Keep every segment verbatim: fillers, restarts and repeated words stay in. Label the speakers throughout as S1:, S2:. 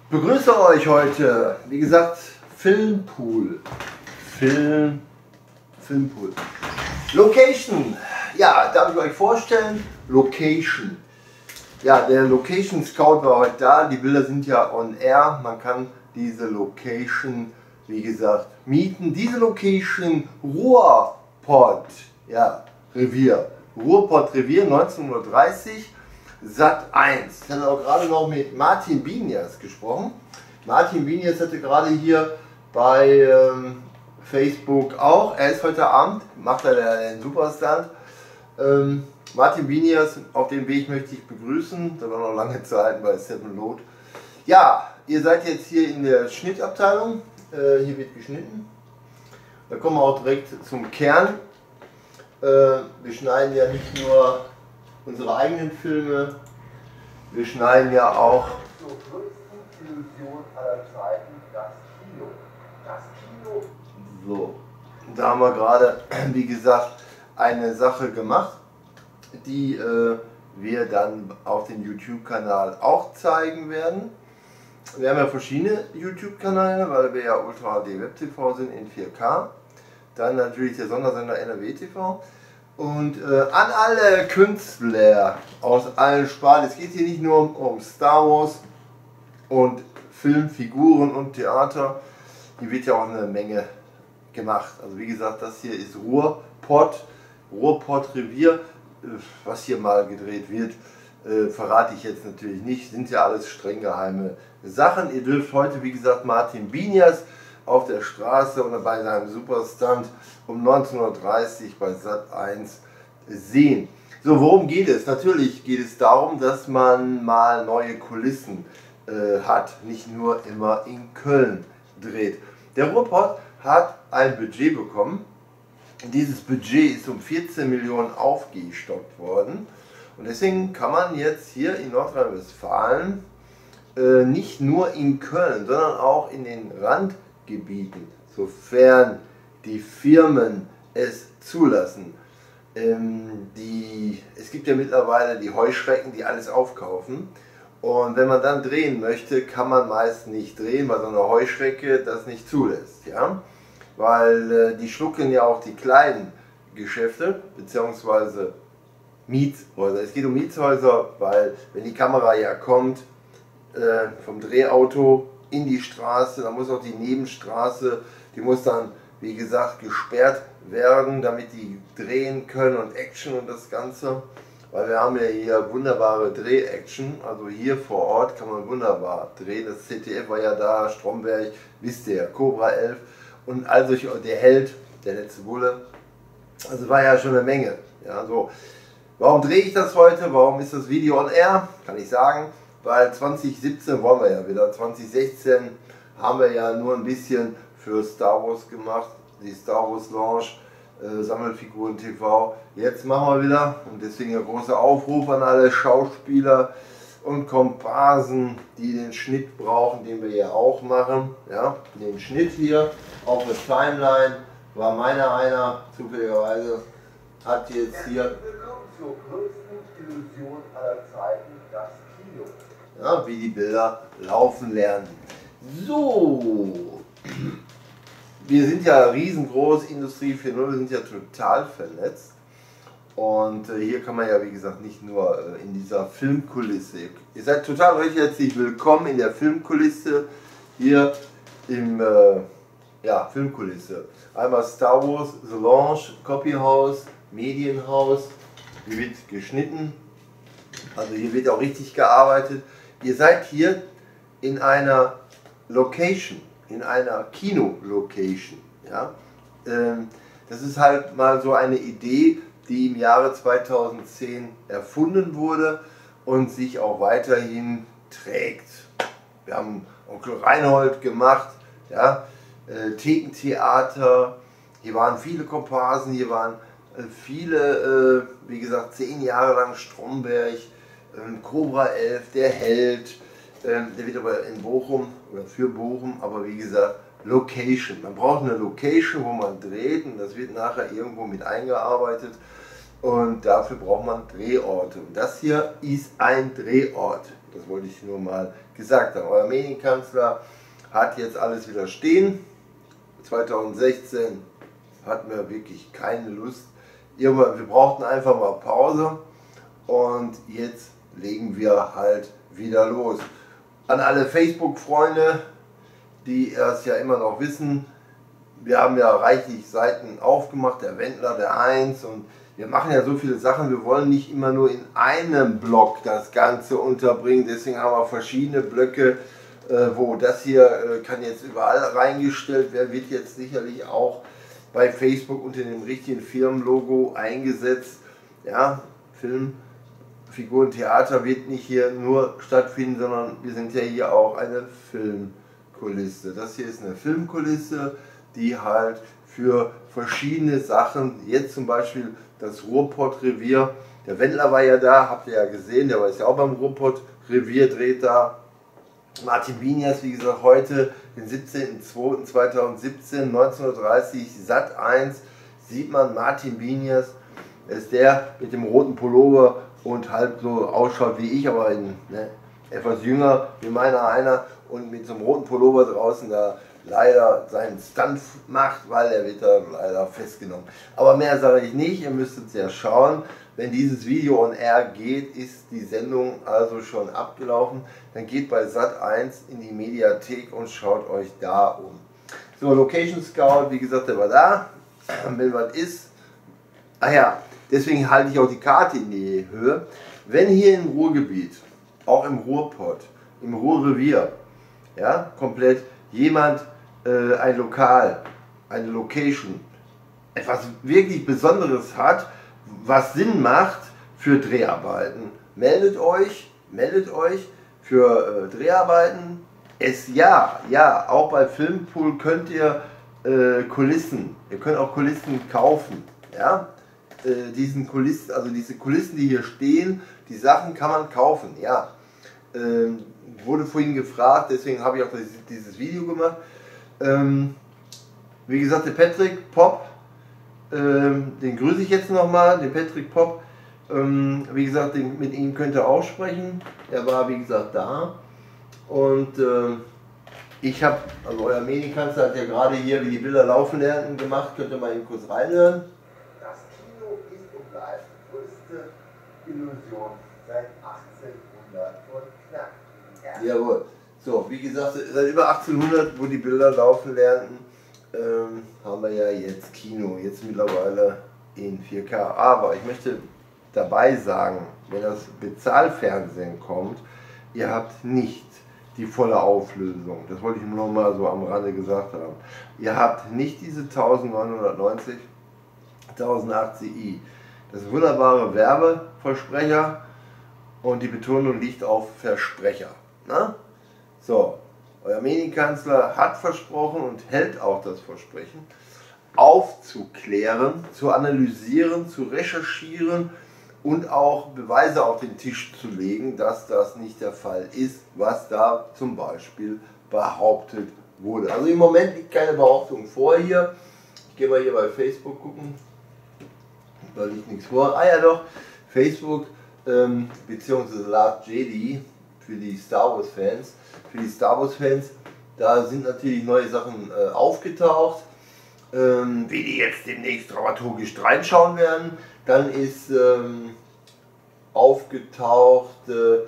S1: begrüße euch heute, wie gesagt, Filmpool. Film, Filmpool. Location. Ja, darf ich euch vorstellen? Location. Ja, der Location Scout war heute da. Die Bilder sind ja on air. Man kann diese Location, wie gesagt, mieten. Diese Location Ruhrpott, ja, Revier. Ruhrpott Revier neunzehnhundertdreißig. Sat eins. Ich hatte auch gerade noch mit Martin Binias gesprochen. Martin Binias hatte gerade hier bei ähm, Facebook auch, er ist heute Abend, macht er den Superstand. Ähm, Martin Binias, auf dem Weg möchte ich begrüßen, da war noch lange Zeit bei Seven Load. Ja, ihr seid jetzt hier in der Schnittabteilung, äh, hier wird geschnitten. Da kommen wir auch direkt zum Kern. Äh, wir schneiden ja nicht nur unsere eigenen Filme, wir schneiden ja auch zur größten Illusion aller Zeiten, das Kino. Das Kino. So, da haben wir gerade, wie gesagt, eine Sache gemacht, die äh, wir dann auf dem YouTube-Kanal auch zeigen werden. Wir haben ja verschiedene YouTube-Kanäle, weil wir ja Ultra H D Web T V sind in vier K. Dann natürlich der Sondersender N R W T V. Und äh, an alle Künstler aus allen Sparten, es geht hier nicht nur um, um Star Wars und Filmfiguren und Theater, hier wird ja auch eine Menge gemacht. Also wie gesagt, das hier ist Ruhrpott, Ruhrpott Revier, was hier mal gedreht wird, äh, verrate ich jetzt natürlich nicht, sind ja alles streng geheime Sachen. Ihr dürft heute, wie gesagt, Martin Binias auf der Straße und bei seinem Superstunt um neunzehnhundertdreißig bei Sat eins sehen. So, worum geht es? Natürlich geht es darum, dass man mal neue Kulissen äh, hat, nicht nur immer in Köln dreht. Der Ruhrpott hat ein Budget bekommen. Dieses Budget ist um vierzehn Millionen aufgestockt worden und deswegen kann man jetzt hier in Nordrhein-Westfalen äh, nicht nur in Köln, sondern auch in den Randgebieten, sofern die Firmen es zulassen. Ähm, die, es gibt ja mittlerweile die Heuschrecken, die alles aufkaufen. Und wenn man dann drehen möchte, kann man meist nicht drehen, weil so eine Heuschrecke das nicht zulässt. Ja? Weil äh, die schlucken ja auch die kleinen Geschäfte, beziehungsweise Mietshäuser. Es geht um Mietshäuser, weil wenn die Kamera ja kommt, äh, vom Drehauto in die Straße, dann muss auch die Nebenstraße, die muss dann, wie gesagt, gesperrt werden, damit die drehen können und Action und das Ganze. Weil wir haben ja hier wunderbare Dreh-Action, also hier vor Ort kann man wunderbar drehen. Das Z D F war ja da, Stromberg, wisst ihr ja, Cobra elf und also der Held, der letzte Bulle. Also war ja schon eine Menge. Ja, so. Warum drehe ich das heute? Warum ist das Video on air? Kann ich sagen, weil zwanzig siebzehn wollen wir ja wieder. zwanzig sechzehn haben wir ja nur ein bisschen für Star Wars gemacht, die Star Wars Launch, äh, Sammelfiguren T V. Jetzt machen wir wieder und deswegen ein großer Aufruf an alle Schauspieler und Komparsen, die den Schnitt brauchen, den wir ja auch machen. Ja, den Schnitt hier auf der Timeline war meiner einer, zufälligerweise hat jetzt hier willkommen zur größten Illusion aller Zeiten, das Kino. Ja, wie die Bilder laufen lernen. So, wir sind ja riesengroß, Industrie vier Punkt null, wir sind ja total vernetzt. Und äh, hier kann man ja, wie gesagt, nicht nur äh, in dieser Filmkulisse. Ihr seid total recht herzlich willkommen in der Filmkulisse, hier im äh, ja, Filmkulisse. Einmal Star Wars, The Launch, Copyhouse, Medienhaus, hier wird geschnitten, also hier wird auch richtig gearbeitet. Ihr seid hier in einer Location, in einer Kino-Location. Ja? Ähm, das ist halt mal so eine Idee, die im Jahre zweitausendzehn erfunden wurde und sich auch weiterhin trägt. Wir haben Onkel Reinhold gemacht, ja? äh, Thekentheater, hier waren viele Komparsen, hier waren äh, viele, äh, wie gesagt, zehn Jahre lang Stromberg, äh, Cobra elf, der Held, äh, der wird aber in Bochum oder für Bochum, aber wie gesagt, Location. Man braucht eine Location, wo man dreht und das wird nachher irgendwo mit eingearbeitet und dafür braucht man Drehorte. Und das hier ist ein Drehort. Das wollte ich nur mal gesagt habe. Euer Medienkanzler hat jetzt alles wieder stehen. zweitausendsechzehn hatten wir wirklich keine Lust. Irgendwann, wir brauchten einfach mal Pause und jetzt legen wir halt wieder los. An alle Facebook-Freunde, die es ja immer noch wissen, wir haben ja reichlich Seiten aufgemacht, der Wendler, der Heinz, und wir machen ja so viele Sachen, wir wollen nicht immer nur in einem Block das Ganze unterbringen, deswegen haben wir verschiedene Blöcke, äh, wo das hier äh, kann jetzt überall reingestellt werden, wird jetzt sicherlich auch bei Facebook unter dem richtigen Firmenlogo eingesetzt. Ja, Film, Figuren, Theater wird nicht hier nur stattfinden, sondern wir sind ja hier auch eine Filmkulisse. Das hier ist eine Filmkulisse, die halt für verschiedene Sachen, jetzt zum Beispiel das Ruhrpott-Revier, der Wendler war ja da, habt ihr ja gesehen, der war jetzt ja auch beim Ruhrpott-Revier, dreht da. Martin Binias, wie gesagt, heute, den siebzehnten zweiten zweitausendsiebzehn, neunzehn Uhr dreißig, Sat eins, sieht man Martin Binias, er ist der mit dem roten Pullover und halt so ausschaut wie ich, aber in, ne, etwas jünger, wie meiner einer, und mit so einem roten Pullover draußen da leider seinen Stunt macht, weil er wird da leider festgenommen. Aber mehr sage ich nicht, ihr müsst es ja schauen. Wenn dieses Video on air geht, ist die Sendung also schon abgelaufen. Dann geht bei Sat eins in die Mediathek und schaut euch da um. So, Location Scout, wie gesagt, der war da. Wenn was ist, ah ja, deswegen halte ich auch die Karte in die Höhe. Wenn hier im Ruhrgebiet, auch im Ruhrpott, im Ruhrrevier, ja, komplett jemand äh, ein Lokal, eine Location, etwas wirklich Besonderes hat, was Sinn macht für Dreharbeiten, meldet euch, meldet euch für äh, Dreharbeiten. Es ja, ja, auch bei Filmpool könnt ihr äh, Kulissen, ihr könnt auch Kulissen kaufen, ja, äh, diesen Kulissen, also diese Kulissen, die hier stehen, die Sachen kann man kaufen, ja. Ähm, wurde vorhin gefragt, deswegen habe ich auch dieses Video gemacht. Ähm, wie gesagt, der Patrick Pop, ähm, den grüße ich jetzt nochmal, den Patrick Pop. Ähm, wie gesagt, den, mit ihm könnt ihr auch sprechen. Er war, wie gesagt, da. Und äh, ich habe, also euer Medienkanzler hat ja gerade hier, wie die Bilder laufen lernen, gemacht. Könnt ihr mal eben kurz reinhören. Das Kino ist und bleibt die größte Illusion seit achtzehnhundert und knapp. Ja. Jawohl. So, wie gesagt, seit über achtzehnhundert, wo die Bilder laufen lernten, ähm, haben wir ja jetzt Kino, jetzt mittlerweile in vier K. Aber ich möchte dabei sagen, wenn das Bezahlfernsehen kommt, ihr habt nicht die volle Auflösung. Das wollte ich nur noch mal so am Rande gesagt haben. Ihr habt nicht diese neunzehnhundertneunzig, tausendachtzig i. Das ist wunderbare Werbeversprecher und die Betonung liegt auf Versprecher. Na? So, euer Medienkanzler hat versprochen und hält auch das Versprechen, aufzuklären, zu analysieren, zu recherchieren und auch Beweise auf den Tisch zu legen, dass das nicht der Fall ist, was da zum Beispiel behauptet wurde. Also im Moment liegt keine Behauptung vor hier. Ich gehe mal hier bei Facebook gucken, da liegt nichts vor. Ah ja doch, Facebook ähm, beziehungsweise Last Jedi für die Star Wars Fans. Für die Star Wars Fans, da sind natürlich neue Sachen äh, aufgetaucht, ähm, wie die jetzt demnächst dramaturgisch reinschauen werden. Dann ist ähm, aufgetaucht äh,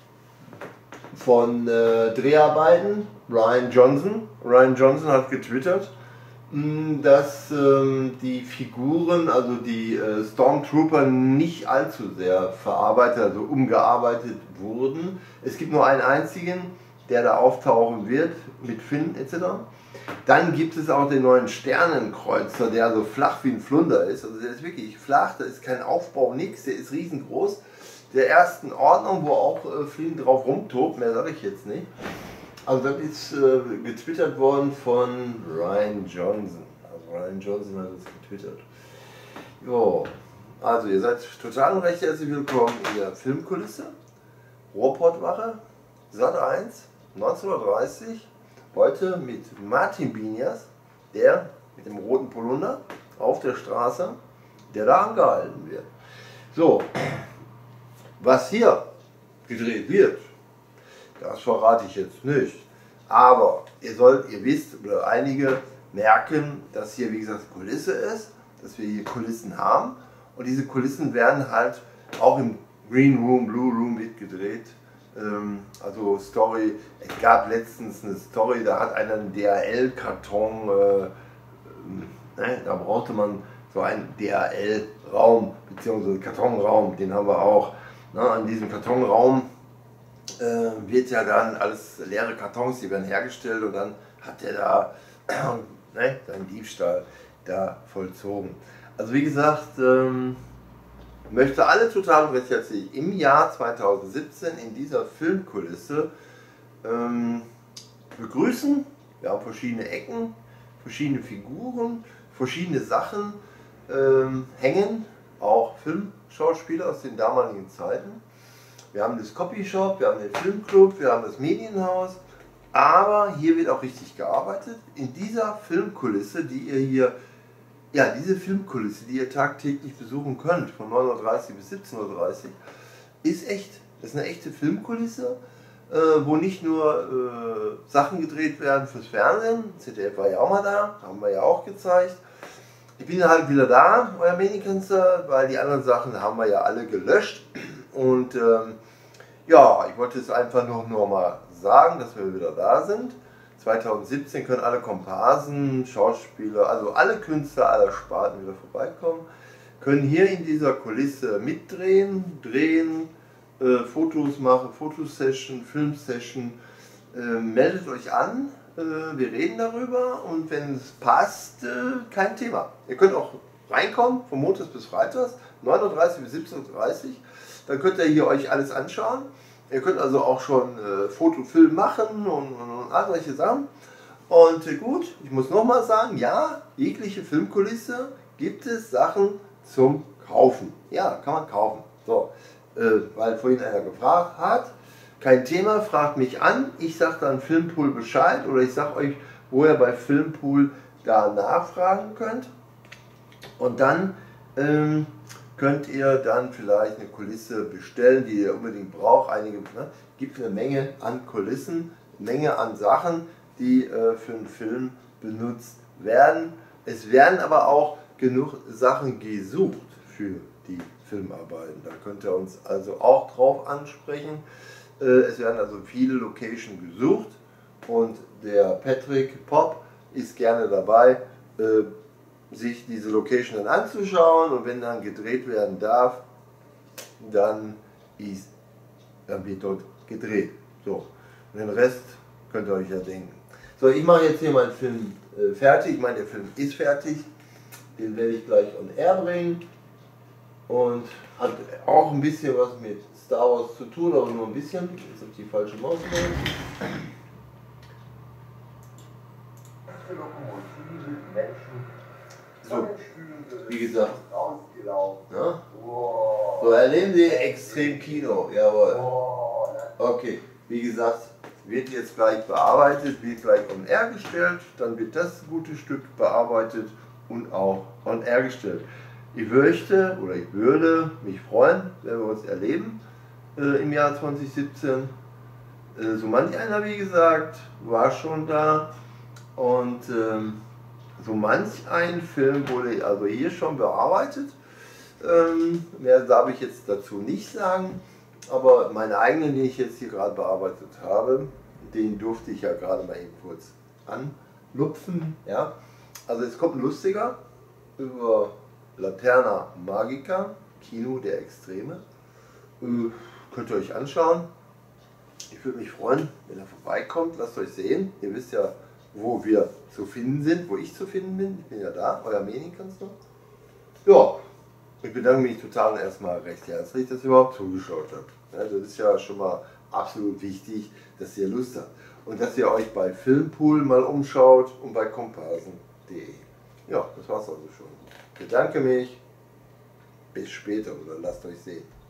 S1: von äh, Dreharbeiten Rian Johnson. Rian Johnson hat getwittert, mh, dass ähm, die Figuren, also die äh, Stormtrooper, nicht allzu sehr verarbeitet, also umgearbeitet wurden. Es gibt nur einen einzigen, der da auftauchen wird, mit Finn et cetera. Dann gibt es auch den neuen Sternenkreuzer, der so flach wie ein Flunder ist. Also der ist wirklich flach, da ist kein Aufbau, nichts, der ist riesengroß. Der ersten Ordnung, wo auch äh, Finn drauf rumtobt, mehr sage ich jetzt nicht. Also das ist äh, getwittert worden von Rian Johnson. Also Rian Johnson hat es getwittert. Jo, also ihr seid total recht herzlich willkommen in der Filmkulisse. Ruhrpottwache, Sat eins, neunzehn Uhr dreißig, heute mit Martin Binias, der mit dem roten Polunder auf der Straße, der da angehalten wird. So, was hier gedreht wird, Das verrate ich jetzt nicht. Aber ihr sollt, ihr wisst, oder einige merken, dass hier wie gesagt Kulisse ist, dass wir hier Kulissen haben. Und diese Kulissen werden halt auch im Green Room, Blue Room mitgedreht. Ähm, also Story, es gab letztens eine Story, da hat einer einen D H L-Karton, äh, Ne, da brauchte man so einen D H L-Raum bzw. Kartonraum, den haben wir auch. Ne, an diesem Kartonraum äh, wird ja dann alles leere Kartons, die werden hergestellt und dann hat er da ne, seinen Diebstahl da vollzogen. Also wie gesagt, ähm, möchte alle total recht herzlich im Jahr zweitausendsiebzehn in dieser Filmkulisse ähm, begrüßen. Wir haben verschiedene Ecken, verschiedene Figuren, verschiedene Sachen ähm, hängen, auch Filmschauspieler aus den damaligen Zeiten. Wir haben das Copyshop, wir haben den Filmclub, wir haben das Medienhaus, aber hier wird auch richtig gearbeitet. In dieser Filmkulisse, die ihr hier, ja diese Filmkulisse, die ihr tagtäglich besuchen könnt, von neun Uhr dreißig bis siebzehn Uhr dreißig, ist echt, das ist eine echte Filmkulisse. Äh, wo nicht nur äh, Sachen gedreht werden fürs Fernsehen, Z D F war ja auch mal da, haben wir ja auch gezeigt. Ich bin halt wieder da, euer Medienkünstler, weil die anderen Sachen haben wir ja alle gelöscht. Und ähm, ja, ich wollte es einfach nur noch mal sagen, dass wir wieder da sind. zweitausendsiebzehn können alle Komparsen, Schauspieler, also alle Künstler aller Sparten wieder vorbeikommen, können hier in dieser Kulisse mitdrehen, drehen, Äh, Fotos machen, Fotosession, Filmsession, äh, meldet euch an, äh, wir reden darüber und wenn es passt, äh, kein Thema. Ihr könnt auch reinkommen, von Montags bis Freitags, neun Uhr dreißig bis siebzehn Uhr dreißig, dann könnt ihr hier euch alles anschauen. Ihr könnt also auch schon äh, Fotofilm machen und, und, und all solche Sachen. Und äh, gut, ich muss nochmal sagen, ja, jegliche Filmkulisse gibt es Sachen zum Kaufen. Ja, kann man kaufen. So. Weil vorhin einer gefragt hat, kein Thema, fragt mich an, ich sage dann Filmpool Bescheid oder ich sage euch, wo ihr bei Filmpool da nachfragen könnt und dann ähm, könnt ihr dann vielleicht eine Kulisse bestellen, die ihr unbedingt braucht. Einige, ne, gibt eine Menge an Kulissen, Menge an Sachen, die äh, für einen Film benutzt werden. Es werden aber auch genug Sachen gesucht für die Filmarbeiten. Da könnt ihr uns also auch drauf ansprechen. Es werden also viele Locations gesucht und der Patrick Pop ist gerne dabei, sich diese Location dann anzuschauen und wenn dann gedreht werden darf, dann, ist, dann wird dort gedreht. So, und den Rest könnt ihr euch ja denken. So, ich mache jetzt hier meinen Film fertig. Ich meine, der Film ist fertig. Den werde ich gleich on air bringen. Und hat auch ein bisschen was mit Star Wars zu tun, aber nur ein bisschen. Jetzt habe ich die falsche Maus gemacht. So, wie gesagt. Ja? So erleben Sie extrem Kino, jawohl. Okay, wie gesagt, wird jetzt gleich bearbeitet, wird gleich on air gestellt, dann wird das gute Stück bearbeitet und auch on air gestellt. Ich möchte oder ich würde mich freuen, wenn wir uns erleben äh, im Jahr zweitausendsiebzehn. Äh, so manch einer, wie gesagt, war schon da und ähm, so manch ein Film wurde also hier schon bearbeitet. Ähm, mehr darf ich jetzt dazu nicht sagen, aber meine eigenen, die ich jetzt hier gerade bearbeitet habe, den durfte ich ja gerade mal eben kurz anlupfen. Ja? Also es kommt ein lustiger über Laterna Magica, Kino der Extreme. Äh, könnt ihr euch anschauen. Ich würde mich freuen, wenn er vorbeikommt. Lasst euch sehen. Ihr wisst ja, wo wir zu finden sind, wo ich zu finden bin. Ich bin ja da, euer Medienkünstler. Ja, ich bedanke mich total erstmal recht herzlich, dass ihr überhaupt zugeschaut habt. Ja, das ist ja schon mal absolut wichtig, dass ihr Lust habt. Und dass ihr euch bei Filmpool mal umschaut und bei komparsen punkt de. Ja, das war's also schon. Ich bedanke mich. Bis später oder lasst euch sehen.